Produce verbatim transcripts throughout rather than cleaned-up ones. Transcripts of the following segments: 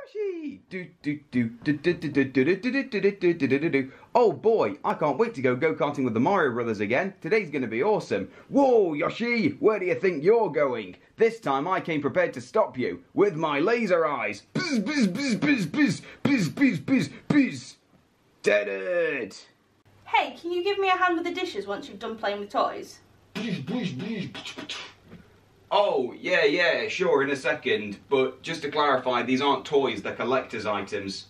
Yoshi! Do do do do do do do do do do do do do do do do. Oh boy, I can't wait to go go-karting with the Mario Brothers again. Today's gonna be awesome. Whoa, Yoshi! Where do you think you're going? This time I came prepared to stop you with my laser eyes. Bzz bzz bzz bzz bzz bzz bzz bzz bzz. Dead it! Hey, can you give me a hand with the dishes once you've done playing with toys? Oh, yeah, yeah, sure, in a second. But just to clarify, these aren't toys, they're collector's items.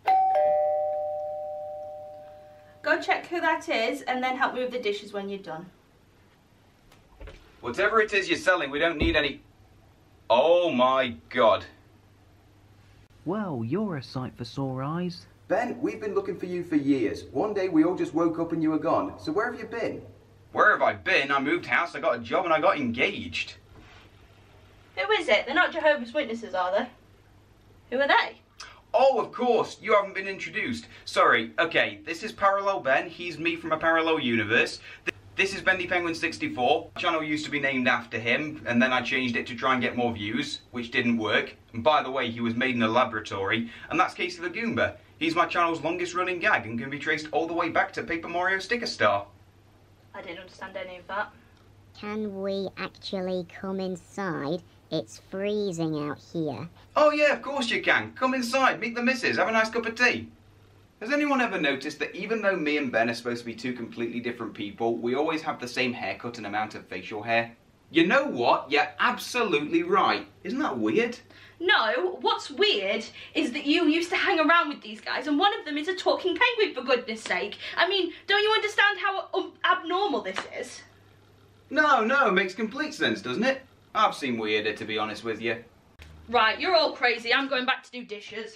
Go check who that is and then help me with the dishes when you're done. Whatever it is you're selling, we don't need any... Oh my god. Well, you're a sight for sore eyes. Ben, we've been looking for you for years. One day we all just woke up and you were gone. So where have you been? Where have I been? I moved house, I got a job and I got engaged. Who is it? They're not Jehovah's Witnesses, are they? Who are they? Oh, of course, you haven't been introduced. Sorry, okay, this is Parallel Ben, he's me from a parallel universe. This is Bendy Penguin sixty-four. The channel used to be named after him, and then I changed it to try and get more views, which didn't work. And by the way, he was made in a laboratory. And that's Casey the Goomba. He's my channel's longest running gag and can be traced all the way back to Paper Mario Sticker Star. I didn't understand any of that. Can we actually come inside? It's freezing out here. Oh yeah, of course you can. Come inside, meet the missus, have a nice cup of tea. Has anyone ever noticed that even though me and Ben are supposed to be two completely different people, we always have the same haircut and amount of facial hair? You know what? You're absolutely right. Isn't that weird? No, what's weird is that you used to hang around with these guys and one of them is a talking penguin, for goodness sake. I mean, don't you understand how um, abnormal this is? No, no, it makes complete sense, doesn't it? I've seen weirder, to be honest with you. Right, you're all crazy. I'm going back to do dishes.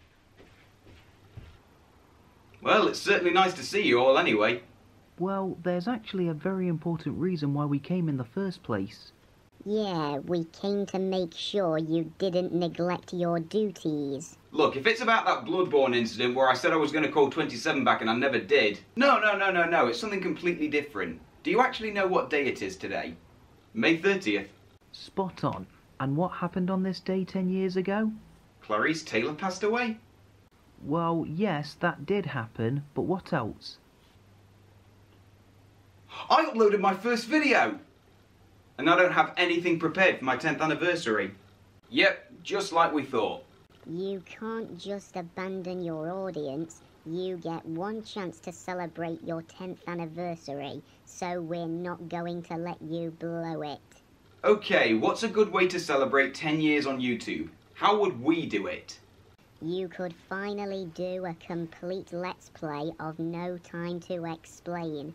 Well, it's certainly nice to see you all anyway. Well, there's actually a very important reason why we came in the first place. Yeah, we came to make sure you didn't neglect your duties. Look, if it's about that Bloodborne incident where I said I was going to call twenty-seven back and I never did... No, no, no, no, no, it's something completely different. Do you actually know what day it is today? May thirtieth. Spot on. And what happened on this day ten years ago? Clarice Taylor passed away? Well, yes, that did happen, but what else? I uploaded my first video! And I don't have anything prepared for my tenth anniversary. Yep, just like we thought. You can't just abandon your audience. You get one chance to celebrate your tenth anniversary, so we're not going to let you blow it. Okay, what's a good way to celebrate ten years on YouTube? How would we do it? You could finally do a complete Let's Play of No Time to Explain.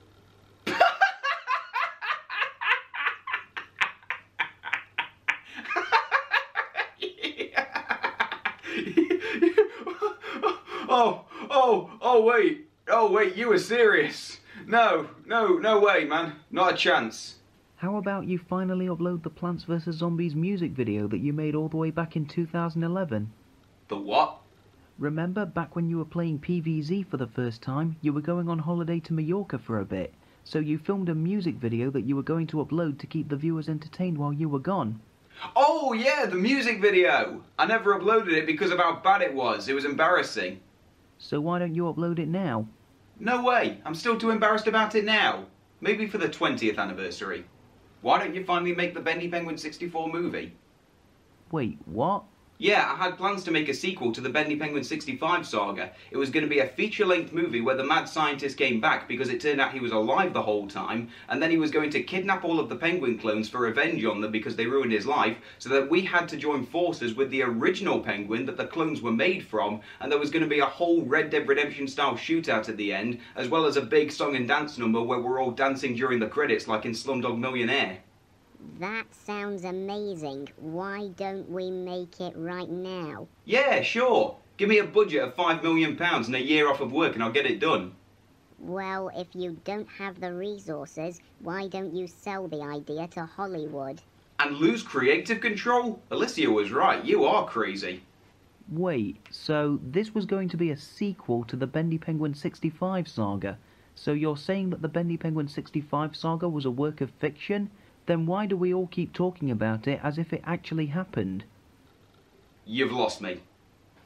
Oh, oh, oh wait, oh wait, you were serious. No, no, no way, man, not a chance. How about you finally upload the Plants versus. Zombies music video that you made all the way back in two thousand eleven? The what? Remember back when you were playing P V Z for the first time, you were going on holiday to Mallorca for a bit, so you filmed a music video that you were going to upload to keep the viewers entertained while you were gone. Oh yeah, the music video! I never uploaded it because of how bad it was, it was embarrassing. So why don't you upload it now? No way, I'm still too embarrassed about it now. Maybe for the twentieth anniversary. Why don't you finally make the Bendy Penguin sixty-four movie? Wait, what? Yeah, I had plans to make a sequel to the Bendy Penguin sixty-five saga. It was going to be a feature-length movie where the mad scientist came back because it turned out he was alive the whole time, and then he was going to kidnap all of the penguin clones for revenge on them because they ruined his life, so that we had to join forces with the original penguin that the clones were made from, and there was going to be a whole Red Dead Redemption style shootout at the end, as well as a big song and dance number where we're all dancing during the credits like in Slumdog Millionaire. That sounds amazing. Why don't we make it right now? Yeah, sure. Give me a budget of five million pounds and a year off of work and I'll get it done. Well, if you don't have the resources, why don't you sell the idea to Hollywood? And lose creative control? Alicia was right, you are crazy. Wait, so this was going to be a sequel to the Bendy Penguin sixty-five saga? So you're saying that the Bendy Penguin sixty-five saga was a work of fiction? Then why do we all keep talking about it as if it actually happened? You've lost me.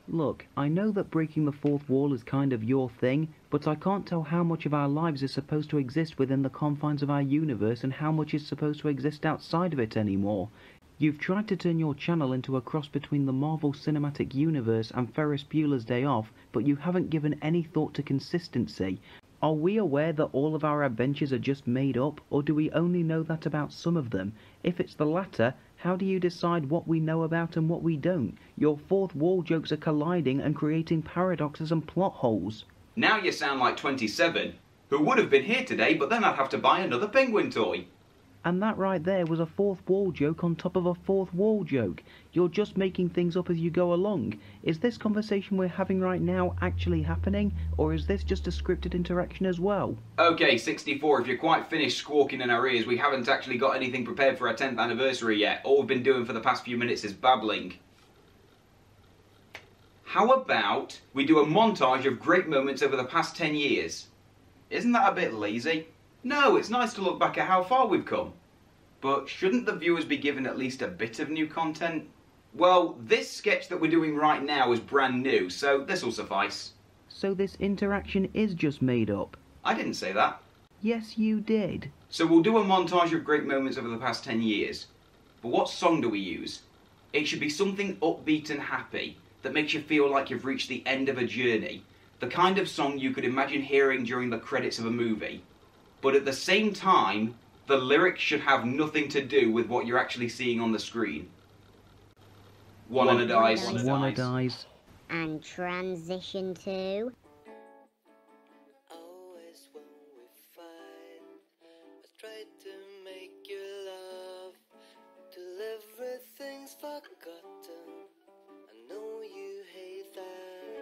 Look, I know that breaking the fourth wall is kind of your thing, but I can't tell how much of our lives is supposed to exist within the confines of our universe and how much is supposed to exist outside of it anymore. You've tried to turn your channel into a cross between the Marvel Cinematic Universe and Ferris Bueller's Day Off, but you haven't given any thought to consistency. Are we aware that all of our adventures are just made up, or do we only know that about some of them? If it's the latter, how do you decide what we know about and what we don't? Your fourth wall jokes are colliding and creating paradoxes and plot holes. Now you sound like twenty-seven, who would have been here today, but then I'd have to buy another penguin toy. And that right there was a fourth wall joke on top of a fourth wall joke. You're just making things up as you go along. Is this conversation we're having right now actually happening, or is this just a scripted interaction as well? Okay, sixty-four, if you're quite finished squawking in our ears, we haven't actually got anything prepared for our tenth anniversary yet. All we've been doing for the past few minutes is babbling. How about we do a montage of great moments over the past ten years? Isn't that a bit lazy? No, it's nice to look back at how far we've come. But shouldn't the viewers be given at least a bit of new content? Well, this sketch that we're doing right now is brand new, so this'll suffice. So this interaction is just made up? I didn't say that. Yes, you did. So we'll do a montage of great moments over the past ten years. But what song do we use? It should be something upbeat and happy, that makes you feel like you've reached the end of a journey. The kind of song you could imagine hearing during the credits of a movie. But at the same time, the lyrics should have nothing to do with what you're actually seeing on the screen. Wanna dies. Wanna dies. And transition to... Always when we fight, I try to make you laugh, till everything's forgotten. I know you hate that.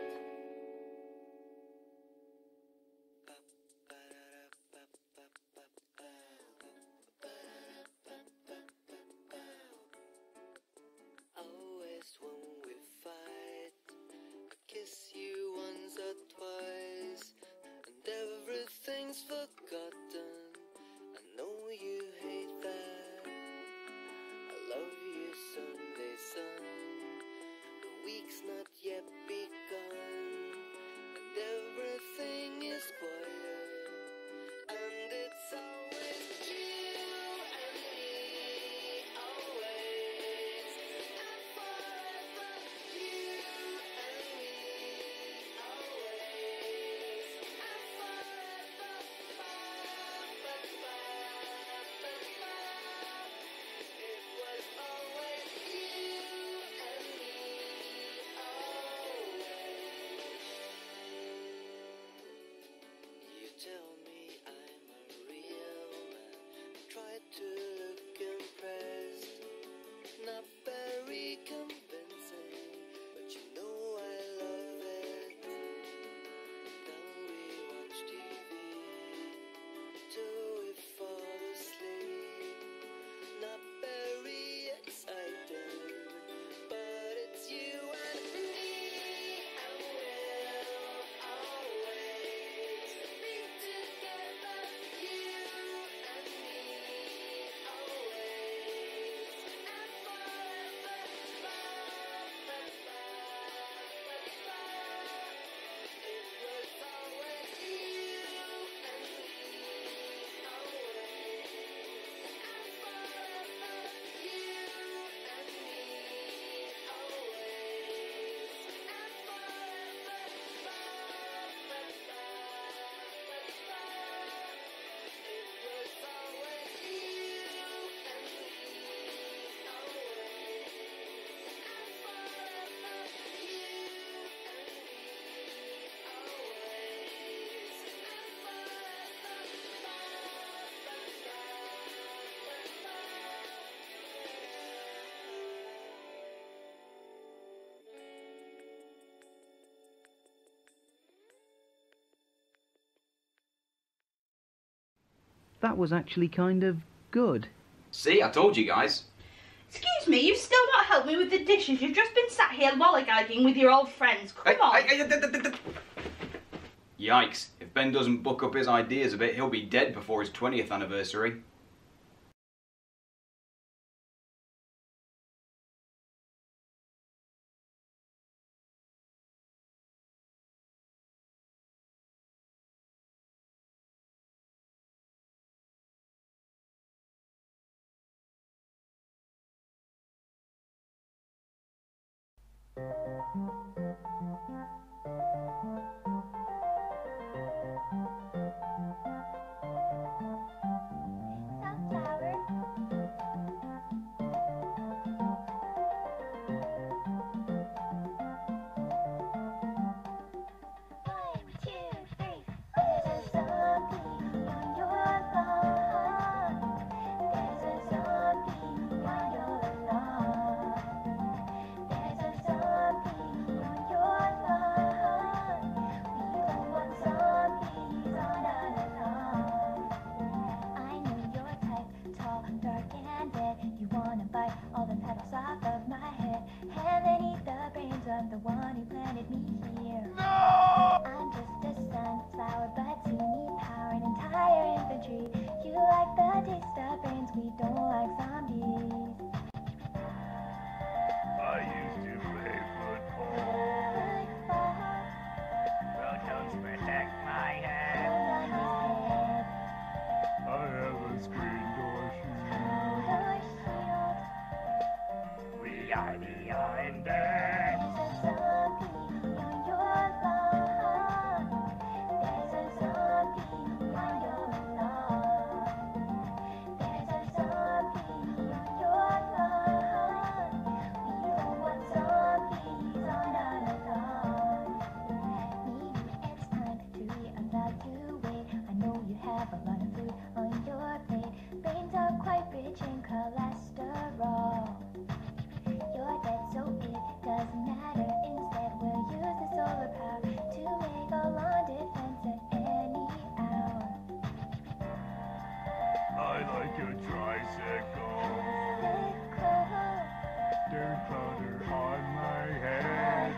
Always when we fight, I kiss you once or twice, and everything's forgotten. I know you hate that. I love you Sunday sun. The week's not yet begun, and everything is quiet, and it's always you and me, always and forever. You and me, always and forever. Ba, ba, ba, ba, ba. It was always you and me, always. You tell me I'm a real man, try to look impressed, not very convincing, but you know I love it. Then we watch T V till we fall asleep, not very exciting, but it's you and me, and we'll always be together. You and me, always and forever. Ba, ba, ba, ba, ba. It was always you and me, always and forever. You and me, always and forever. Ba, ba, ba, ba, ba. It was always you and me, always and forever. You and me, always and forever. Ba, ba, That was actually kind of good. See, I told you guys. Excuse me, you've still not helped me with the dishes. You've just been sat here lollygagging with your old friends. Come Hey, on. hey, hey, th- th- th- th- Yikes, if Ben doesn't book up his ideas a bit, he'll be dead before his twentieth anniversary. Sunflower. One, two, three. There's a zombie on your lawn. There's a zombie on your lawn. There's a zombie on your lawn. We don't want zombies on our lawn. I know your type, tall, dark, and dead. You wanna bite all the petals off of my head, and then eat the brains of the one who planted me here. I'm just a sunflower, but you need power and entire infantry. You like the taste of brains, we don't like zombies. I used to play football. Well, don't protect my head. I have a screen door shield. We are the undead. There's a zombie on your lawn. There's a zombie on your lawn. There's a zombie on your lawn. We don't want zombies on our lawn. Maybe it's time to reevaluate. I know you have a lot of food on your plate. Brains are quite rich in cholesterol. You're dead, so it doesn't matter. Instead, we'll use the solar power to make a lawn defense at any hour. I like your tricycle. Sickle. Dirt powder on my head.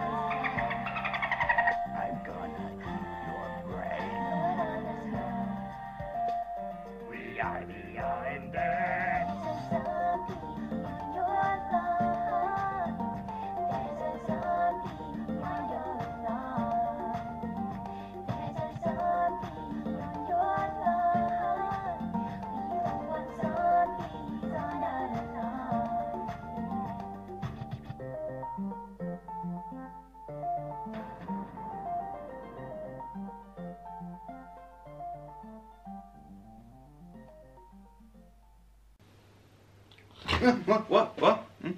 I'm gonna eat your brain. Put on this home. We are the undead. There's a zombie on your lawn. There's a zombie on your lawn. There's a zombie on your lawn. We don't want zombies on our lawn. What? What? What? Hmm?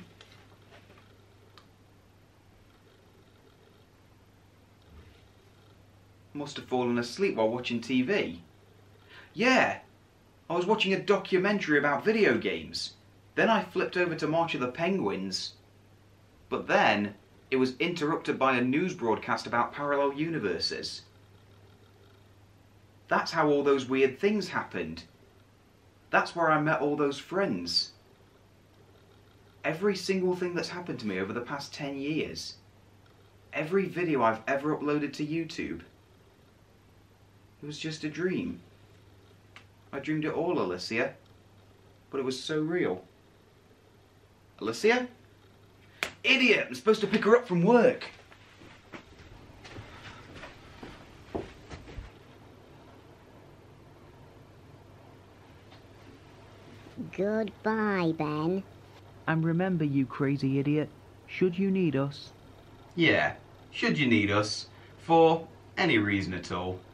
Must have fallen asleep while watching T V. Yeah, I was watching a documentary about video games. Then I flipped over to March of the Penguins. But then it was interrupted by a news broadcast about parallel universes. That's how all those weird things happened. That's where I met all those friends. Every single thing that's happened to me over the past ten years. Every video I've ever uploaded to YouTube. It was just a dream. I dreamed it all, Alicia. But it was so real. Alicia? Idiot! I'm supposed to pick her up from work. Goodbye, Ben. And remember, you crazy idiot, should you need us, Yeah, should you need us, for any reason at all.